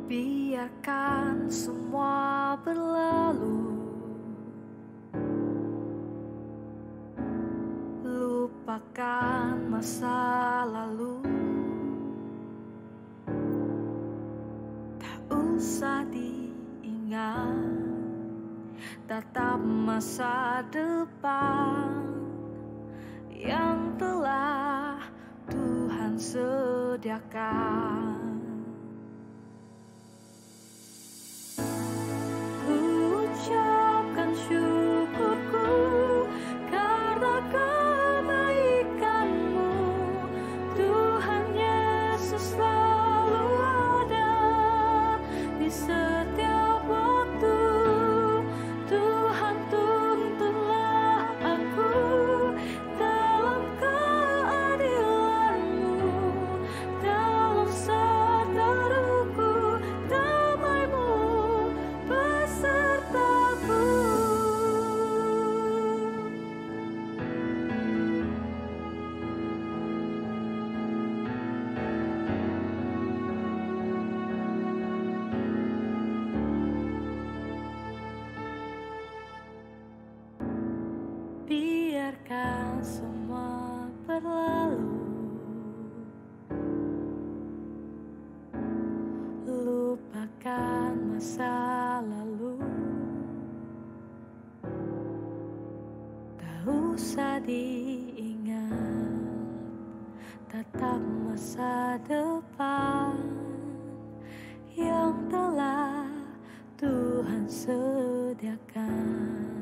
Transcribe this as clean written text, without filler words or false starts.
Biarkan semua berlalu, lupakan masa lalu. Tak usah diingat, tatap masa depan yang telah Tuhan sediakan. Ucapkan syukurku karena kebaikan-Mu, Tuhan Yesus selalu ada di setiap waktu. Tuhan tuntunlah aku dalam keadilan-Mu, dalam seteruku damai-Mu besertaku. Biarkan semua berlalu, lupakan masa lalu. Tak usah diingat, tatap masa depan yang telah Tuhan sediakan.